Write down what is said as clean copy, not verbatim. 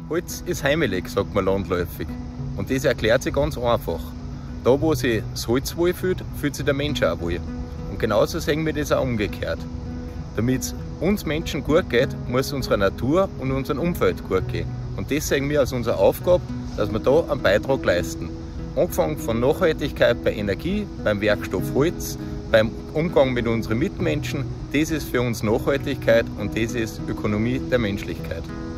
Holz ist heimelig, sagt man landläufig. Und das erklärt sich ganz einfach. Da, wo sich das Holz wohlfühlt, fühlt sich der Mensch auch wohl. Und genauso sehen wir das auch umgekehrt. Damit es uns Menschen gut geht, muss es unserer Natur und unserem Umfeld gut gehen. Und das sehen wir als unsere Aufgabe, dass wir da einen Beitrag leisten. Angefangen von Nachhaltigkeit bei Energie, beim Werkstoff Holz, beim Umgang mit unseren Mitmenschen. Das ist für uns Nachhaltigkeit und das ist Ökonomie der Menschlichkeit.